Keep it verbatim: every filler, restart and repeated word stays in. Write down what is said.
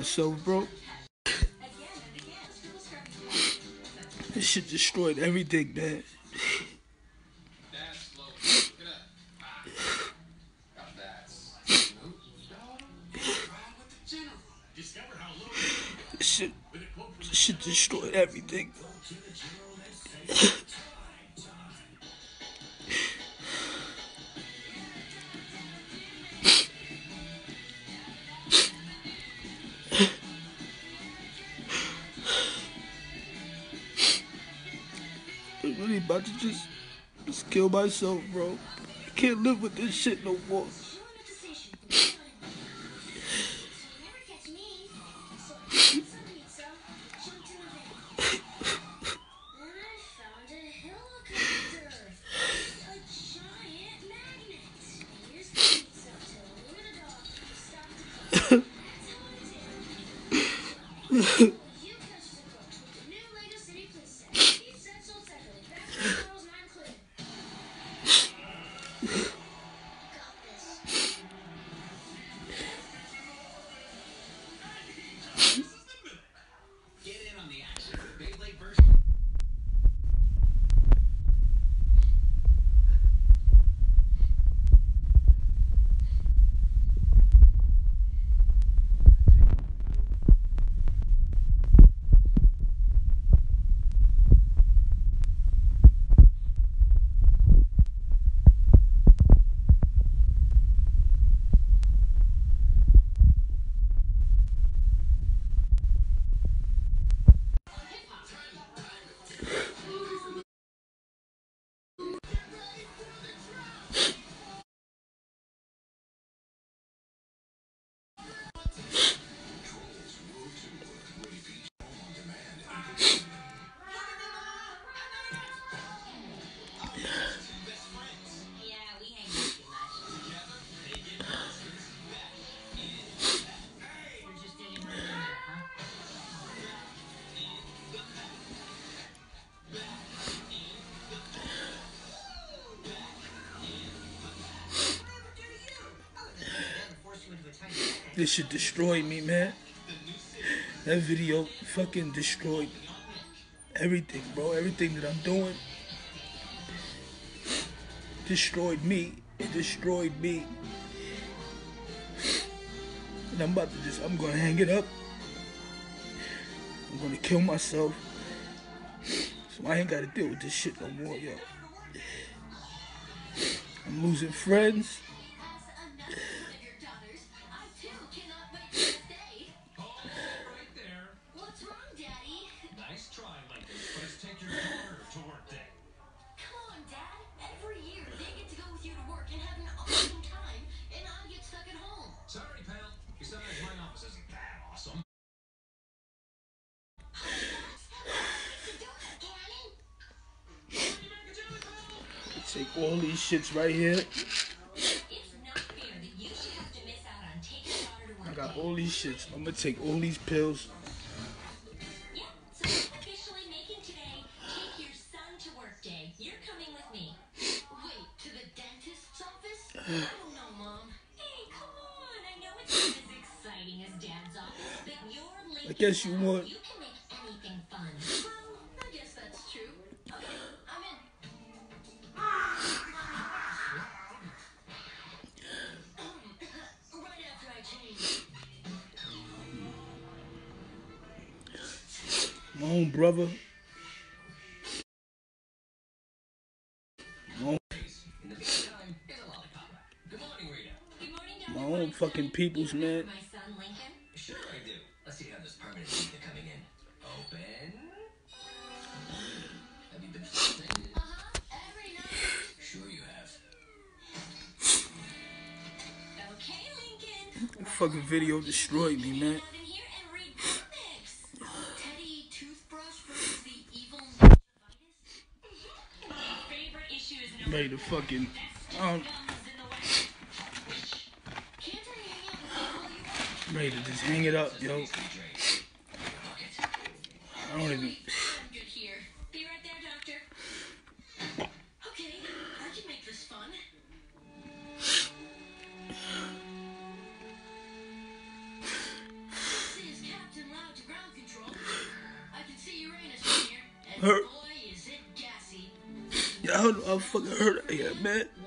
myself, bro. This shit destroyed everything, man. This shit, this shit destroyed everything. I'm really about to just, just kill myself, bro. I can't live with this shit no more. This shit destroyed me, man. That video fucking destroyed everything, bro. Everything that I'm doing destroyed me. It destroyed me. And I'm about to just, I'm gonna hang it up. I'm gonna kill myself. So I ain't gotta deal with this shit no more, yo. I'm losing friends. Take all these shits right here. I got all these shits. I'm gonna take all these pills. Yeah, so officially making today take your son to work day. You're coming with me. Wait, to the dentist's office? I don't know, Mom. Hey, come on. I know it's not as exciting as Dad's office, but you're late. I guess you want. You can make anything fun. Well, I guess that's true. Okay, I'm in. Right after I change. My own brother. My own, my own fucking peoples, man. My son Lincoln. Sure I do. Let's see how this permanent teeth are coming in. Open. Have you been flossing? Uh-huh. Every night. Sure you have. Okay, Lincoln. That fucking video destroyed me, man. Come in here and read comics. Teddy toothbrush versus the evil ninja favorite issue is number Ready to fucking. Um, ready to just hang it up, yo. I don't even. I'm good here. Be right there, Doctor. Okay, I can make this fun. This is Hurt. Boy, is it gassy. Yeah, I don't know how fucking hurt I am, man.